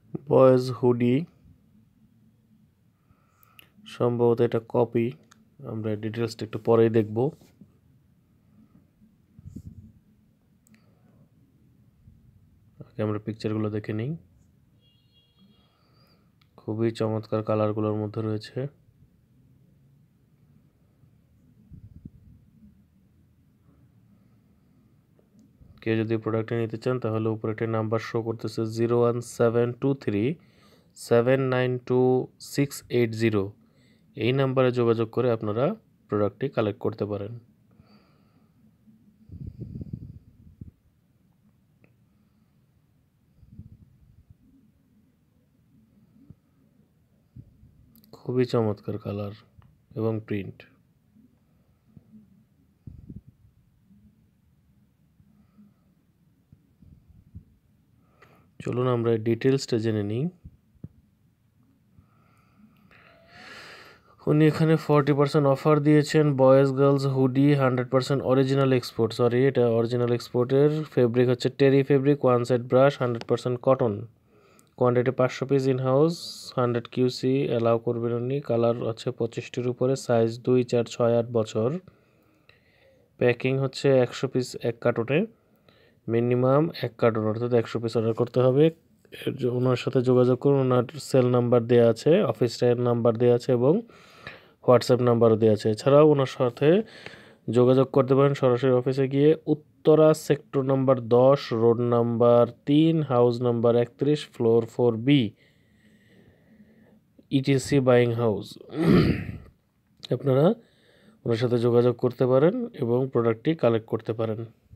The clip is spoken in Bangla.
বয়েজ হুডি, সম্ভবত এটা কপি। আমরা ডিটেলসটা একটু পরেই দেখব। আগে আমরা পিকচারগুলো দেখে নিই। খুবই চমৎকার কালারগুলোর মধ্যে রয়েছে। কেউ যদি প্রোডাক্টটা নিতে চান তাহলে উপরে একটা নাম্বার শো করতেছে 01723792680। এই নাম্বারে যোগাযোগ করে আপনারা প্রোডাক্টটি কালেক্ট করতে পারেন। খুবই চমৎকার কালার এবং প্রিন্ট। চলুন আমরা ডিটেলসটা জেনে নিই। উনি এখানে 40% অফার দিয়েছেন। Boys girls hoodie 100% original export, sorry এটা অরিজিনাল এক্সপোর্টের। ফেব্রিক হচ্ছে terry fabric, one side brush, 100% cotton. Quantity 500 piece, in house, 100 QC allow করবেন উনি। কালার হচ্ছে 25টির উপরে, সাইজ 2, 4, 6, 8 বছর। প্যাকিং হচ্ছে 100 পিস এক কার্টনে, মিনিমাম 1 কার্টন অর্থাৎ 100 পিস অর্ডার করতে হবে। ওনার সাথে যোগাযোগ করুন, ওনার সেল নাম্বার দেওয়া আছে, অফিস নাম্বার দেওয়া আছে এবং হোয়াটসঅ্যাপ নাম্বারও দেওয়া আছে। এছাড়াও ওনার সাথে যোগাযোগ করতে পারেন সরাসরি অফিসে গিয়ে। Uttara sector number 10, road number 3, house number 31, floor 4B, ETC buying house. আপনারা ওনার সাথে যোগাযোগ করতে পারেন এবং প্রোডাক্টটি কালেক্ট করতে পারেন।